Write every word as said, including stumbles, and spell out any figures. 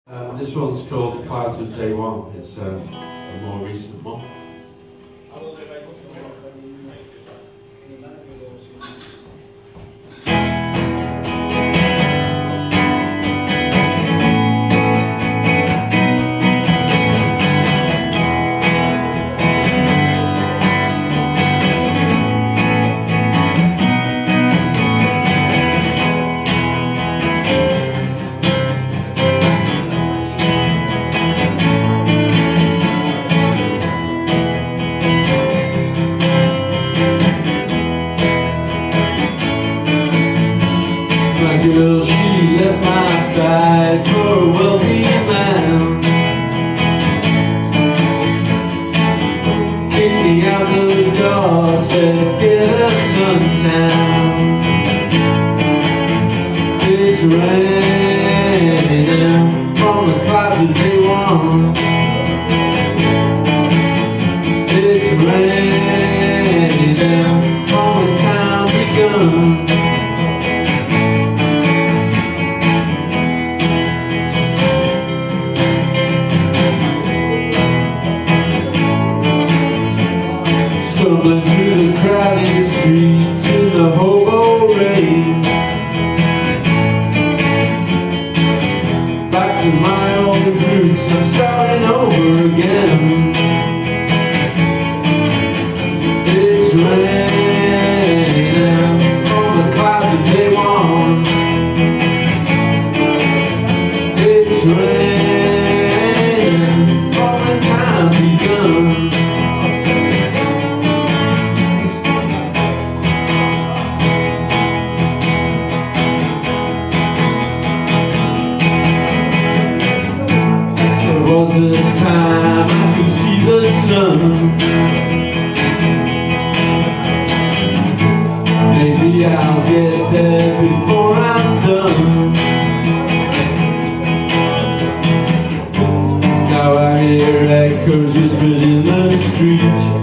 Um, this one's called The Clouds of Day One. It's um, a more recent one. My girl, she left my side for a wealthy man. Kicked me out the door, said get us suntan. It's raining from the clouds of day one. It's raining from the time begun. Stumbling through the crowded streets in the hobo rain, back to my old roots, I'm starting over again. It's raining from the clouds of day one. It's raining from the time begun. There was a time I could see the sun. Maybe I'll get there before I'm done. Now I hear echoes whispered in the street.